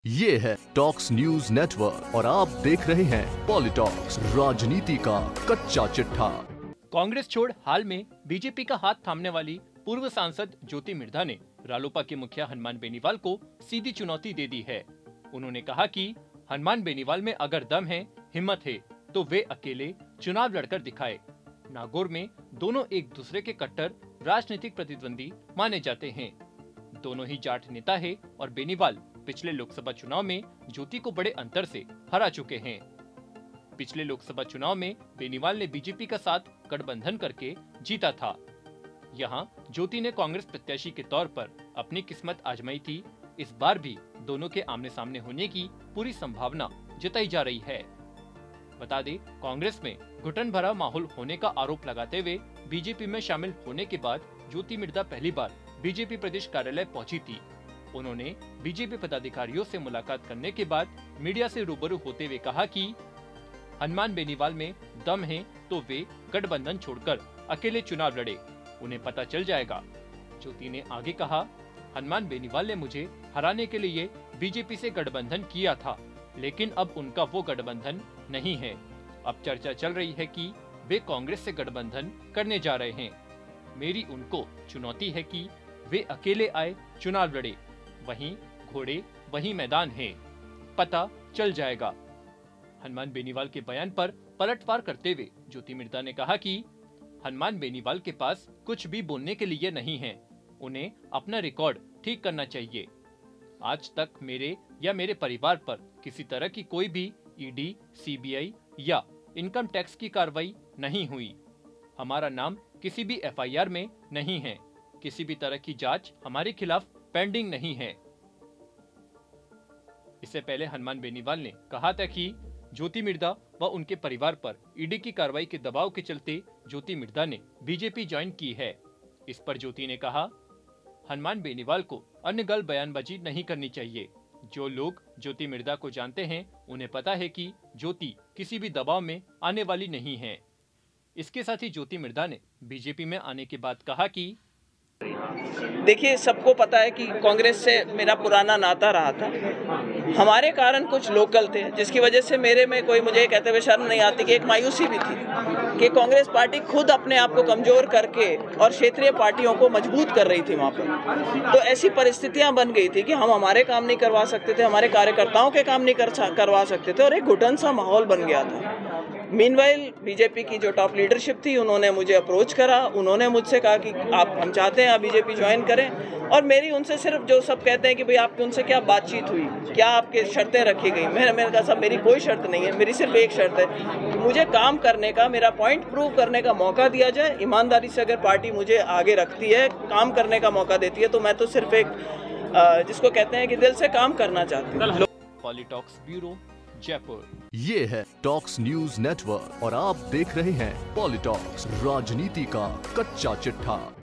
ये है talks news network और आप देख रहे हैं पॉलिटॉक्स, राजनीति का कच्चा चिट्ठा। कांग्रेस छोड़ हाल में बीजेपी का हाथ थामने वाली पूर्व सांसद ज्योति मिर्धा ने रालोपा के मुखिया हनुमान बेनीवाल को सीधी चुनौती दे दी है। उन्होंने कहा कि हनुमान बेनीवाल में अगर दम है, हिम्मत है, तो वे अकेले चुनाव लड़कर दिखाए। नागौर में दोनों एक दूसरे के कट्टर राजनीतिक प्रतिद्वंदी माने जाते हैं। दोनों ही जाट नेता है और बेनीवाल पिछले लोकसभा चुनाव में ज्योति को बड़े अंतर से हरा चुके हैं। पिछले लोकसभा चुनाव में बेनीवाल ने बीजेपी का साथ गठबंधन करके जीता था। यहां ज्योति ने कांग्रेस प्रत्याशी के तौर पर अपनी किस्मत आजमाई थी। इस बार भी दोनों के आमने सामने होने की पूरी संभावना जताई जा रही है। बता दें, कांग्रेस में घुटन भरा माहौल होने का आरोप लगाते हुए बीजेपी में शामिल होने के बाद ज्योति मिर्धा पहली बार बीजेपी प्रदेश कार्यालय पहुंची थी। उन्होंने बीजेपी पदाधिकारियों से मुलाकात करने के बाद मीडिया से रूबरू होते हुए कहा कि हनुमान बेनीवाल में दम है तो वे गठबंधन छोड़कर अकेले चुनाव लड़े, उन्हें पता चल जाएगा। ज्योति ने आगे कहा, हनुमान बेनीवाल ने मुझे हराने के लिए बीजेपी से गठबंधन किया था, लेकिन अब उनका वो गठबंधन नहीं है। अब चर्चा चल रही है कि वे कांग्रेस से गठबंधन करने जा रहे हैं। मेरी उनको चुनौती है कि वे अकेले आए, चुनाव लड़े। वहीं घोड़े वहीं मैदान है, पता चल जाएगा। हनुमान बेनीवाल के बयान पर पलटवार करते हुए ज्योति मिर्धा ने कहा कि हनुमान बेनीवाल के पास कुछ भी बोलने के लिए नहीं है, उन्हें अपना रिकॉर्ड ठीक करना चाहिए। आज तक मेरे या मेरे परिवार पर किसी तरह की कोई भी ईडी, सीबीआई या इनकम टैक्स की कार्रवाई नहीं हुई। हमारा नाम किसी भी एफआईआर में नहीं है। किसी भी तरह की जांच हमारे खिलाफ पेंडिंग नहीं है। इससे पहले हनुमान बेनीवाल ने कहा था कि ज्योति मिर्धा व उनके परिवार पर ईडी की कार्रवाई के दबाव के चलते ज्योति मिर्धा ने बीजेपी ज्वाइन की है। इस पर ज्योति ने कहा, हनुमान बेनीवाल को अन्य गलत बयानबाजी नहीं करनी चाहिए। जो लोग ज्योति मिर्धा को जानते हैं उन्हें पता है कि ज्योति किसी भी दबाव में आने वाली नहीं है। इसके साथ ही ज्योति मिर्धा ने बीजेपी में आने के बाद कहा कि देखिए, सबको पता है कि कांग्रेस से मेरा पुराना नाता रहा था। हमारे कारण कुछ लोकल थे, जिसकी वजह से मेरे में कोई मुझे कहते हुए शर्म नहीं आती कि एक मायूसी भी थी कि कांग्रेस पार्टी खुद अपने आप को कमजोर करके और क्षेत्रीय पार्टियों को मजबूत कर रही थी वहाँ पर। तो ऐसी परिस्थितियाँ बन गई थी कि हम हमारे काम नहीं करवा सकते थे, हमारे कार्यकर्ताओं के काम नहीं करवा सकते थे और एक घुटन सा माहौल बन गया था। मीनवाइल बीजेपी की जो टॉप लीडरशिप थी, उन्होंने मुझे अप्रोच करा। उन्होंने मुझसे कहा कि हम चाहते हैं आप बीजेपी ज्वाइन करें, और मेरी उनसे सिर्फ जो सब कहते हैं कि भाई आपकी उनसे क्या बातचीत हुई, क्या आपके शर्तें रखी गई। मैंने कहा साहब, मेरी कोई शर्त नहीं है, मेरी सिर्फ एक शर्त है कि मुझे काम करने का, मेरा पॉइंट प्रूव करने का मौका दिया जाए। ईमानदारी से अगर पार्टी मुझे आगे रखती है, काम करने का मौका देती है, तो मैं तो सिर्फ एक जिसको कहते हैं कि दिल से काम करना चाहती हूँ। Politalks bureau, Jaipur. ये है टॉक्स न्यूज नेटवर्क और आप देख रहे हैं पॉलिटॉक्स, राजनीति का कच्चा चिट्ठा।